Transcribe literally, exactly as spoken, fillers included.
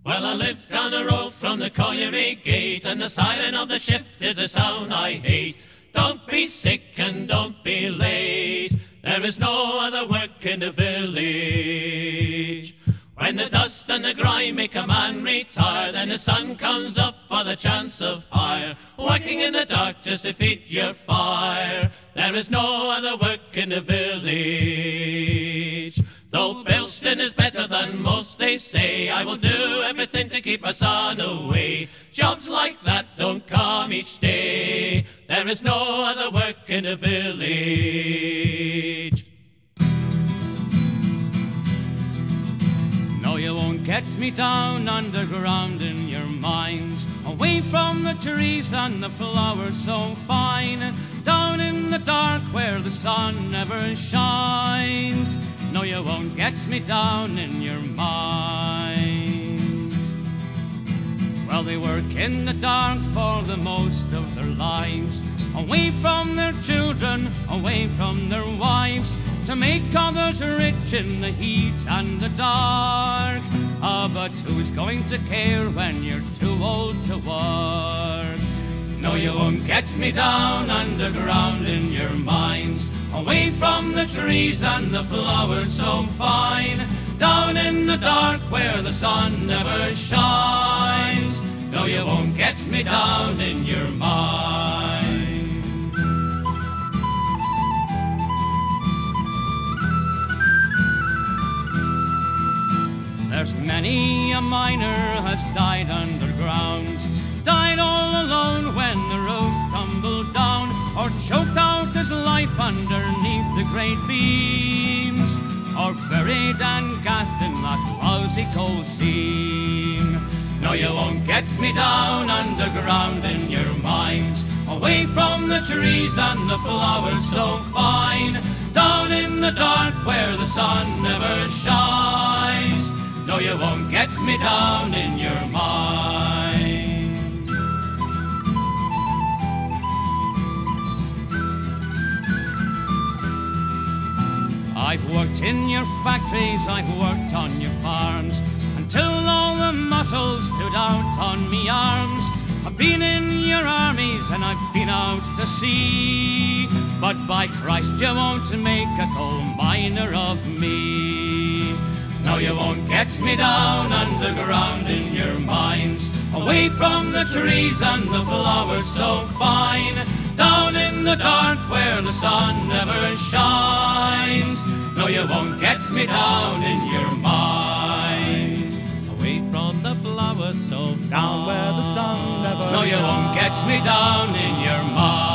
Well, I live down the road from the Colliery Gate, and the siren of the shift is a sound I hate. Don't be sick and don't be late, there is no other work in the village. When the dust and the grime make a man retire, then the sun comes up for the chance of hire. Working in the dark just to feed your fire, there is no other work in the village. Though Bilston is better than most, they say, I will do everything to keep my son away. Jobs like that don't come each day, there is no other work in the village. No, you won't get me down underground in your mines, away from the trees and the flowers so fine, down in the dark where the sun never shines. No, you won't get me down in your mine. Well, they work in the dark for the most of their lives, away from their children, away from their wives, to make others rich in the heat and the dark. Ah, but who's going to care when you're too old to work? No, you won't get me down underground in your mines, away from the trees and the flowers so fine, down in the dark where the sun never shines. No, you won't get me down in your mine. There's many a miner has died underground, died all alone when the roof tumbled down, or choked out his life underneath the great beams, or buried and gassed in that lousy coal seam. No, you won't get me down underground in your mines, away from the trees and the flowers so fine, down in the dark where the sun never shines. No, you won't get me down in your mine. I've worked in your factories, I've worked on your farms, until all the muscles stood out on me arms. I've been in your armies and I've been out to sea, but by Christ you won't make a coal miner of me. No, you won't get me down underground in your mines, away from the trees and the flowers so fine, down in the dark where the sun never shines. No, you won't get me down in your mine, away from the flowers so fine, down where the sun never shines. No, you won't get me down in your mine.